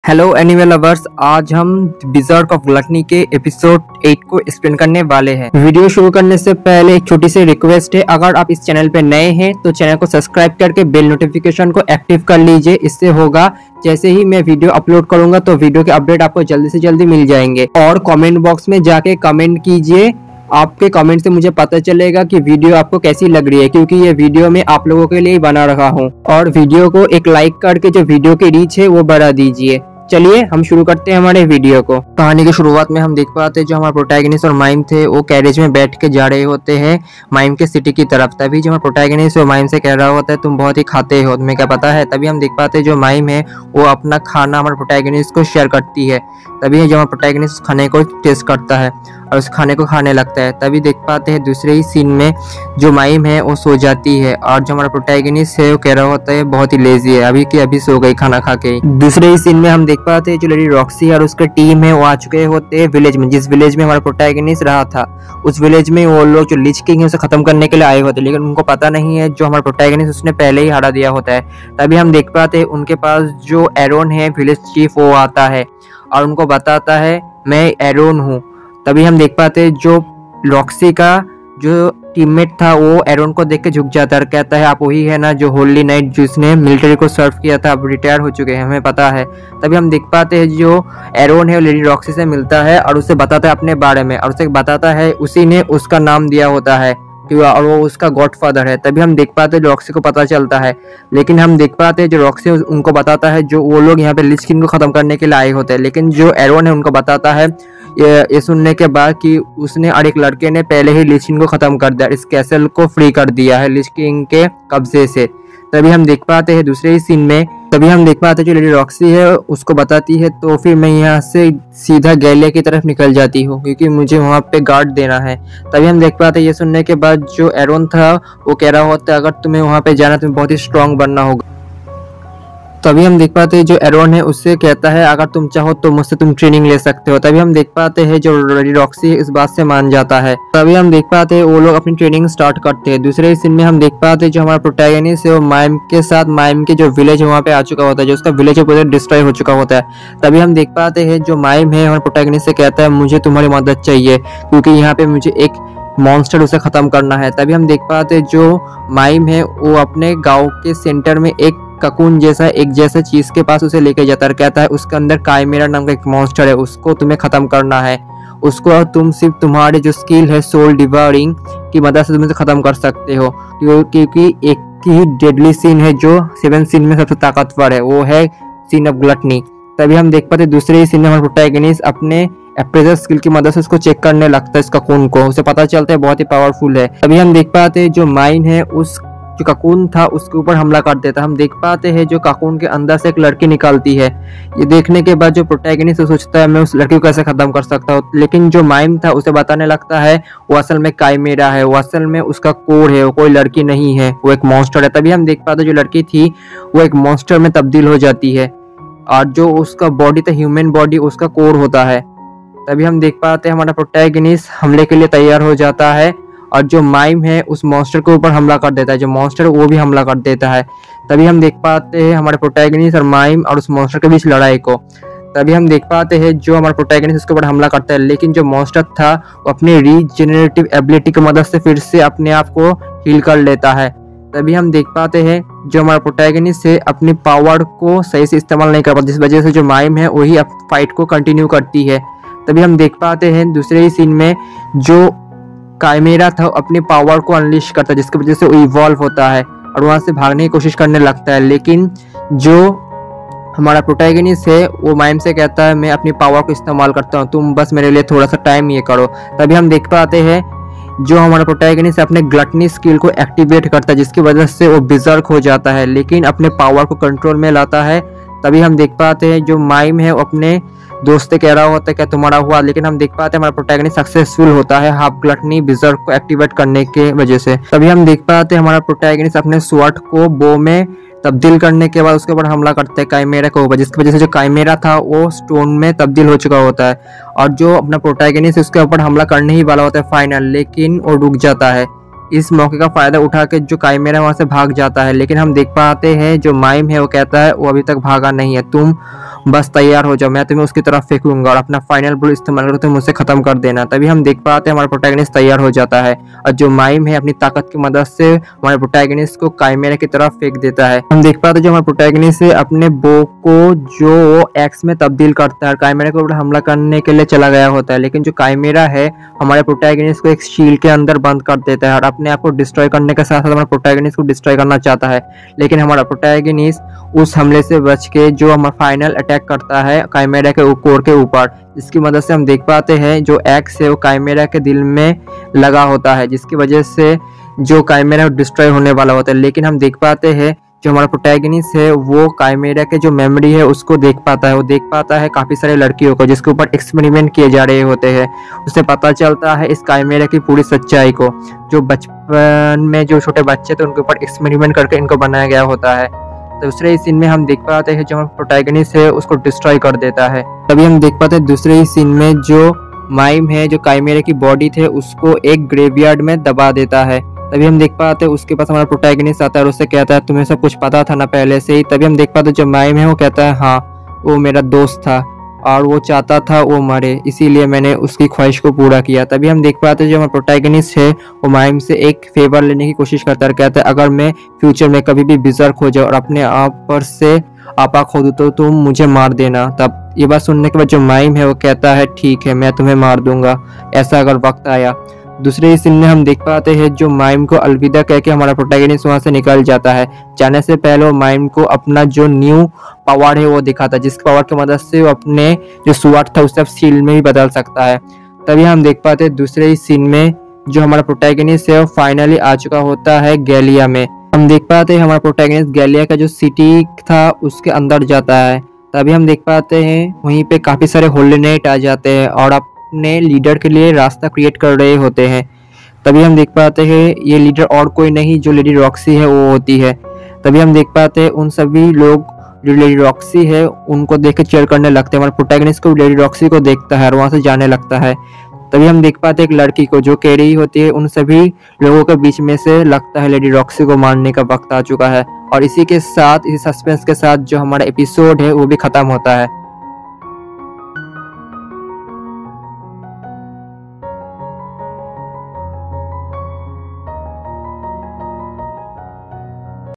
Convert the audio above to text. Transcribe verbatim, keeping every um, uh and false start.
Hello animal lovers, आज हम desert of gluttony के एपिसोड एट को एक्सप्लेन करने वाले हैं। वीडियो शुरू करने से पहले एक छोटी सी रिक्वेस्ट है, अगर आप इस चैनल पे नए हैं तो चैनल को सब्सक्राइब करके बेल नोटिफिकेशन को एक्टिव कर लीजिए। इससे होगा जैसे ही मैं वीडियो अपलोड करूंगा तो वीडियो के अपडेट आपको जल्दी से जल्दी मिल जाएंगे। और कमेंट बॉक्स में जाके कमेंट कीजिए, आपके कमेंट से मुझे पता चलेगा कि वीडियो आपको कैसी लग रही है, क्योंकि ये वीडियो मैं आप लोगों के लिए बना रहा हूँ। और वीडियो को एक लाइक करके जो वीडियो की रीच है वो बढ़ा दीजिए। चलिए हम शुरू करते हैं हमारे वीडियो को। कहानी की शुरुआत में हम देख पाते हैं जो हमारे प्रोटैगनिस्ट और माइम थे वो कैरेज में बैठ के जा रहे होते हैं माइम के सिटी की तरफ। तभी जो हमारा प्रोटैगनिस्ट वो माइम से कह रहा होता है तुम बहुत ही खाते हो, तुम्हें क्या पता है। तभी हम देख पाते हैं जो माइम है वो अपना खाना हमारे प्रोटैगनिस्ट को शेयर करती है। तभी जो हमारा प्रोटैगनिस्ट खाने को टेस्ट करता है और उस खाने को खाने लगता है। तभी देख पाते हैं दूसरे ही सीन में जो माइम है वो सो जाती है और जो हमारा प्रोटैगनिस्ट है वो कह रहा होता है बहुत ही लेजी है, अभी की अभी सो गई खाना खा के। दूसरे ही सीन में हम देख पाते हैं जो लेडी रॉक्सी और उसका टीम है वो आ चुके होते हैं विलेज में, जिस विलेज में हमारा प्रोटैगनिस्ट रहा था। उस विलेज में वो लोग जो लिच किंग है उसे खत्म करने के लिए आए होते हैं, लेकिन उनको पता नहीं है जो हमारा प्रोटैगनिस्ट उसने पहले ही हरा दिया होता है। तभी हम देख पाते हैं उनके पास जो एरोन है विलेज चीफ वो आता है और उनको बताता है मैं एरोन हूँ। तभी हम देख पाते हैं जो रॉक्सी का जो टीममेट था वो एरोन को देख के झुक जाता है और कहता है आप वही है ना जो होली नाइट जिसने मिलिट्री को सर्व किया था, अब रिटायर हो चुके हैं, हमें पता है। तभी हम देख पाते हैं जो एरोन है वो लेडी रॉक्सी से मिलता है और उसे बताता है अपने बारे में और उसे बताता है उसी ने उसका नाम दिया होता है और वो उसका गॉडफादर है। तभी हम देख पाते हैं रॉक्सी को पता चलता है, लेकिन हम देख पाते हैं जो रॉक्सी उनको बताता है जो वो लोग यहाँ पे लिच किंग को खत्म करने के लिए आए होते हैं, लेकिन जो एरोन है उनको बताता है ये, ये सुनने के बाद कि उसने और एक लड़के ने पहले ही लिच किंग को खत्म कर दिया, इस कैसल को फ्री कर दिया है लिच किंग के कब्जे से। तभी हम देख पाते हैं दूसरे ही सीन में तभी हम देख पाते हैं जो लेडी रॉक्सी है उसको बताती है तो फिर मैं यहाँ से सीधा गैलिया की तरफ निकल जाती हूँ क्योंकि मुझे वहाँ पे गार्ड देना है। तभी हम देख पाते हैं ये सुनने के बाद जो एरोन था वो कह रहा होता है अगर तुम्हें वहाँ पे जाना तुम्हें बहुत ही स्ट्रांग बनना होगा। तभी हम देख पाते हैं जो एरोन है उससे कहता है अगर तुम चाहो तो मुझसे तुम ट्रेनिंग ले सकते हो। तभी हम देख पाते हैं जो लेडी रॉक्सी इस बात से मान जाता है। तभी हम देख पाते हैं वो लोग अपनी ट्रेनिंग स्टार्ट करते हैं। दूसरे सीन में हम देख पाते हैं जो हमारा प्रोटैगनिस्ट है वो माइम के साथ माइम के जो विलेज है वहाँ पे आ चुका होता है, जो उसका विलेज है पूरा डिस्ट्रॉय हो चुका होता है। तभी हम देख पाते हैं जो माइम है हमारे प्रोटैगनिस्ट से कहता है मुझे तुम्हारी मदद चाहिए क्योंकि यहाँ पे मुझे एक मॉन्स्टर उसे खत्म करना है। तभी हम देख पाते हैं जो माइम है वो अपने गाँव के सेंटर में एक ककून जैसा एक जैसा चीज के पास उसे लेके जाता है, कहता है उसके अंदर काइमेरा नाम का एक मॉन्स्टर है, उसको तुम्हें खत्म करना है। उसको तुम सिर्फ तुम्हारे जो स्किल है सोल डिवायरिंग की मदद से तुम इसे खत्म कर सकते हो, क्योंकि एक ही डेडली सीन है जो सेवन सीन में सबसे ताकतवर है, वो है सीन ऑफ ग्लटनी। तभी हम देख पाते दूसरे ही सीन में हमारे प्रोटैगनिस्ट अपने अप्रेजर स्किल की मदद से उसको चेक करने लगता है, इस ककून को, उसे पता चलता है बहुत ही पावरफुल है। तभी हम देख पाते हैं जो माइन है उस जो ककून था उसके ऊपर हमला कर देता है। हम देख पाते हैं जो ककून के अंदर से एक लड़की निकलती है। ये देखने के बाद जो प्रोटैगनिस्ट सोचता है मैं उस लड़की को कैसे खत्म कर सकता हूँ, लेकिन जो माइम था उसे बताने लगता है वो असल में काइमेरा है, वो असल में उसका कोर है, वो कोई लड़की नहीं है, वो एक मॉन्स्टर है। तभी हम देख पाते जो लड़की थी वो एक मॉन्स्टर में तब्दील हो जाती है और जो उसका बॉडी था ह्यूमन बॉडी उसका कोर होता है। तभी हम देख पाते हैं हमारा प्रोटैगनिस्ट हमले के लिए तैयार हो जाता है और जो माइम है उस मॉन्स्टर के ऊपर हमला कर देता है, जो मॉन्स्टर वो भी हमला कर देता है। तभी हम देख पाते हैं हमारे प्रोटैगनिस्ट और माइम और उस मॉन्स्टर के बीच लड़ाई को। तभी हम देख पाते हैं जो हमारा प्रोटैगनिस्ट उसके ऊपर हमला करता है, लेकिन जो मॉन्स्टर था वो अपनी रीजनरेटिव एबिलिटी की मदद से फिर से अपने आप को हील कर लेता है। तभी हम देख पाते हैं जो हमारा प्रोटैगनिस्ट है अपनी पावर को सही से इस्तेमाल नहीं कर पाता, जिस वजह से जो माइम है वही फाइट को कंटिन्यू करती है। तभी हम देख पाते हैं दूसरे ही सीन में जो काइमेरा था अपनी पावर को अनलिश करता है, जिसकी वजह से वो इवॉल्व होता है और वहां से भागने की कोशिश करने लगता है, लेकिन जो हमारा प्रोटैगनिस्ट है वो माइम से कहता है मैं अपनी पावर को इस्तेमाल करता हूँ, तुम बस मेरे लिए थोड़ा सा टाइम ये करो। तभी हम देख पाते हैं जो हमारा प्रोटैगनिस्ट अपने ग्लटनी स्किल को एक्टिवेट करता है, जिसकी वजह से वो बिजर्क हो जाता है लेकिन अपने पावर को कंट्रोल में लाता है। तभी हम देख पाते हैं जो माइम है वो अपने दोस्त कह रहा होता है क्या तुम्हारा हुआ, लेकिन हम देख पाते हैं हमारा प्रोटैगनिस्ट सक्सेसफुल होता है हाफ ग्लटनी बिजर्क को एक्टिवेट करने के वजह से। तभी हम देख पाते हैं हमारा प्रोटैगनिस्ट अपने स्वॉर्ड को बो में तब्दील करने के बाद उसके ऊपर हमला करते हैं काइमेरा के ऊपर, जिसकी वजह से जो काइमेरा था वो स्टोन में तब्दील हो चुका होता है और जो अपना प्रोटैगनिस्ट उसके ऊपर हमला करने ही वाला होता है फाइनल, लेकिन वो रुक जाता है। इस मौके का फायदा उठा के जो काइमेरा वहां से भाग जाता है, लेकिन हम देख पाते हैं जो माइम है वो कहता है वो अभी तक भागा नहीं है, तुम बस तैयार हो जाओ, मैं तुम्हें उसकी तरफ फेंकूंगा और अपना फाइनल ब्लो इस्तेमाल कर तुम मुझसे खत्म कर देना। तभी हम देख पाते हैं हमारा प्रोटैगनिस्ट तैयार हो जाता है और जो माइम है अपनी ताकत की मदद से हमारे प्रोटैगनिस्ट को काइमेरा की तरफ फेंक देता है। हम देख पाते हैं जो हमारा प्रोटैगनिस्ट है अपने बो को जो एक्स में तब्दील करता है और काइमेरा के ऊपर हमला करने के लिए चला गया होता है, लेकिन जो काइमेरा है हमारे प्रोटैगनिस्ट को एक शील्ड के अंदर बंद कर देता है और अपने आप को डिस्ट्रॉय करने के साथ साथ हमारा प्रोटैगनिस्ट को डिस्ट्रॉय करना चाहता है। लेकिन हमारा प्रोटैगनिस्ट उस हमले से बच के जो हमारा फाइनल अटैक करता है काइमेरा के कोर के ऊपर, जिसकी मदद से हम देख पाते हैं जो एक्स है वो काइमेरा के दिल में लगा होता है, जिसकी वजह से जो काइमेरा डिस्ट्रॉय होने वाला होता है। लेकिन हम देख पाते हैं जो हमारा प्रोटैगनिस्ट है वो काइमेरा के जो मेमोरी है उसको देख पाता है। वो देख पाता है काफ़ी सारे लड़कियों को जिसके ऊपर एक्सपेरिमेंट किए जा रहे होते हैं। उसे पता चलता है इस काइमेरा की पूरी सच्चाई को, जो बचपन में जो छोटे बच्चे थे उनके ऊपर एक्सपेरिमेंट करके इनको बनाया गया होता है। दूसरे ही सीन में हम देख पाते हैं जो हमारा प्रोटैगनिस्ट है उसको डिस्ट्रॉय कर देता है। तभी हम देख पाते हैं दूसरे ही सीन में जो माइम है जो काइमेरा की बॉडी थे उसको एक ग्रेवयार्ड में दबा देता है। तभी हम देख पाते हैं उसके पास हमारा प्रोटैगनिस्ट आता है और उससे कहता है तुम्हें सब कुछ पता था ना पहले से ही। तभी हम देख पाते हैं जो माइम है वो कहता है हाँ वो मेरा दोस्त था और वो चाहता था वो मरे, इसीलिए मैंने उसकी ख्वाहिश को पूरा किया। तभी हम देख पाते हैं जो हमारा प्रोटैगनिस्ट है वो माइम से एक फेवर लेने की कोशिश करता है, कहता है अगर मैं फ्यूचर में कभी भी बिजर्क हो जाऊँ और अपने आप पर से आपा खो दूँ तो तुम मुझे मार देना। तब ये बात सुनने के बाद जो माइम है वो कहता है ठीक है मैं तुम्हें मार दूंगा ऐसा अगर वक्त आया। दूसरे ही सीन में हम देख पाते हैं जो माइम को अलविदा कह के हमारा प्रोटैगनिस्ट वहां से निकल जाता है। जाने से पहले वो माइम को अपना जो न्यू पावर है वो दिखाता है, जिसकी पावर की मदद से वो अपने जो स्वॉर्ड था उसे शील्ड में भी बदल सकता है। तभी हम देख पाते हैं दूसरे ही सीन में जो हमारा प्रोटैगनिस्ट है वो फाइनली आ चुका होता है गैलिया में। हम देख पाते हैं हमारा प्रोटैगनिस्ट गैलिया का जो सिटी था उसके अंदर जाता है। तभी हम देख पाते हैं वहीं पे काफी सारे होली नाइट आ जाते हैं और अपने लीडर के लिए रास्ता क्रिएट कर रहे होते हैं। तभी हम देख पाते हैं ये लीडर और कोई नहीं जो लेडी रॉक्सी है वो होती है। तभी हम देख पाते हैं उन सभी लोग जो लेडी रॉक्सी है उनको देख के चीयर करने लगते हैं। हमारे प्रोटैगनिस्ट को लेडी रॉक्सी को देखता है और वहां से जाने लगता है। तभी हम देख पाते हैं एक लड़की को जो कह रही होती है उन सभी लोगों के बीच में से लगता है लेडी रॉक्सी को मारने का वक्त आ चुका है। और इसी के साथ इसी सस्पेंस के साथ जो हमारा एपिसोड है वो भी खत्म होता है।